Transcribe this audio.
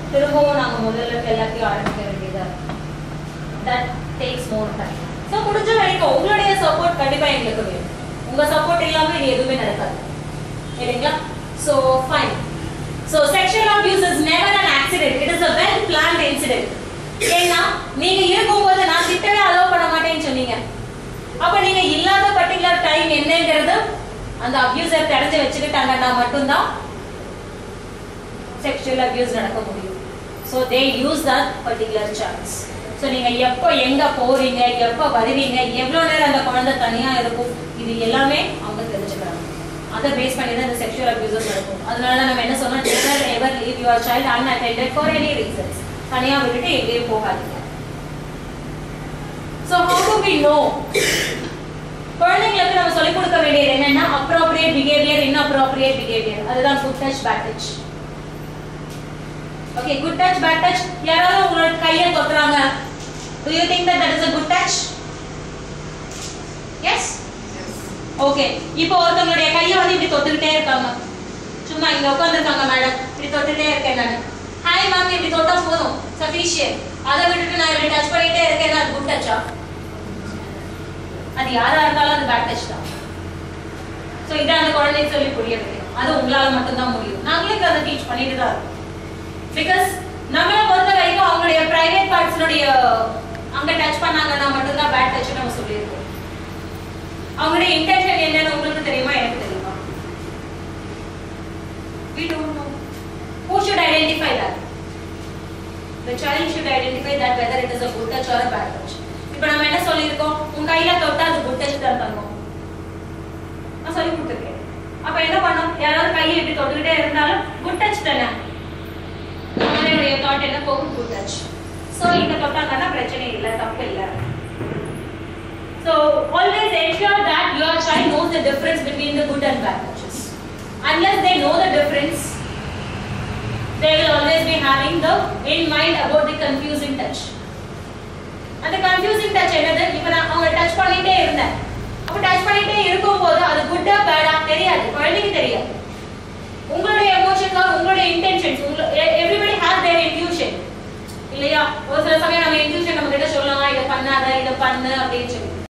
திரும்பவும் நாங்க முதல்ல எல்லாத்தையும் ஆரம்பிக்க வேண்டியதா that takes more time. So முடிஞ்ச வரைக்கும் உங்களுடைய சப்போர்ட் கண்டிப்பா எங்களுக்கு வேணும். உங்க சப்போர்ட் இல்லாம இது எதுவுமே நடக்காது. சரிங்களா? So fine. So sexual abuse is never an accident. It is a well planned incident. ஏன்னா நீங்க இருக்கும்போது நான் திட்டவே அலோவ் பண்ண மாட்டேன்னு சொன்னீங்க. அப்ப நீங்க இல்லாத பர்టిక్యులர் டைம் என்னங்கிறது அந்த அபியூசர் தெரிஞ்சு வச்சுக்கிட்டாங்கன்னா மட்டும்தான் செக்ஷுவல் அபியூஸ் நடக்க முடியும். So they use that particular chance. So நீங்க எப்போ எங்க போறீங்க, எப்போ வருவீங்க, எவ்வளவு நேரம் அந்த குழந்தை தனியா இருக்கும், இது எல்லாமே அவங்க தெரிஞ்சுக்கிறாங்க. அதை பேஸ் பண்ணி தான் இந்த செக்ஷுவல் அபியூசஸ் நடக்கும். அதனால தான் நம்ம என்ன சொன்னோம், never ever leave your child unattended for any reasons. தனியா விட்டுட்டு எங்கேயும் போகாதீங்க. So how do we know? குழந்தைங்களுக்கு நம்ம சொல்லிக் கொடுக்க வேண்டியது என்னன்னா appropriate behavior, inappropriate behavior. அதுதான் good touch, bad touch. Okay, good touch, bad touch. யாராவது உங்களோட கையை தொடுறாங்க, do you think that is a good touch? Yes? Okay. இப்போ ஒருத்தங்களுடைய கையை வந்து இப்படி தொட்டுக்கிட்டே இருக்காங்க, சும்மா இங்க உட்காந்துருக்காங்க, மேடம் இப்படி தொட்டுட்டே இருக்கேன் நான், ஹாய் மேம் இப்படி தொட்டா போதும், சஃபிஷியன்ட். அதை விட்டுட்டு நான் இப்படி டச் பண்ணிட்டே இருக்கேன், அது குட் டச்சா? அது யாரா இருந்தாலும் அது பேட் டச் தான். ஸோ இதை அந்த குழந்தைக்கு சொல்லி புரிய வைக்கணும். அது உங்களால் மட்டும்தான் முடியும். நாங்களே அதை டீச் பண்ணிட்டு தான் இருக்கோம். பிகாஸ் நம்மளை பொறுத்த வரைக்கும் அவங்களுடைய பிரைவேட் பார்ட்ஸ்னுடைய அங்கே டச் பண்ணாங்கன்னா மட்டும்தான் பேட் டச் நம்ம சொல்லியிருக்கோம். அவங்களுடைய இன்டென்ஷன் என்னன்னு உங்களுக்கு தெரியுமா, எனக்கு தெரியுமா? We don't know. Who should identify that? The child should identify that whether it is a good touch or a bad touch. இப்போ நம்ம என்ன சொல்லியிருக்கோம், உங்க கையில தொட்டா அது குட் டச் தான் தங்கும், நான் சொல்லி கொடுத்துருக்கேன். அப்ப என்ன பண்ணும், யாராவது கையை இப்படி தொட்டுக்கிட்டே இருந்தாலும் குட் டச் தானே, நம்மளுடைய தாட் என்ன போகும், குட் டச். ஸோ இங்க தொட்டாங்கன்னா பிரச்சனை இல்லை, தப்பு இல்லை. So always ensure that your child knows the difference between the good and bad touches. Unless they know the difference, they will always be having the in mind about the confusing touch. அந்த confusing touch என்னது, இப்போ நான் அவங்க touch பண்ணிட்டே இருந்தேன், அப்போ touch பண்ணிட்டே இருக்கும்போது அது குட்டா பேடா தெரியாது, குழந்தைக்கு தெரியாது. உங்களுடைய எமோஷன்ஸ் ஆர் உங்களுடைய intentions, everybody has their intuition இல்லையா? ஒரு சில சமயம் நம்ம இன்ட்யூஷன் நம்ம கிட்ட சொல்லலாம், இதை பண்ணாத இதை பண்ணு அப்படின்னு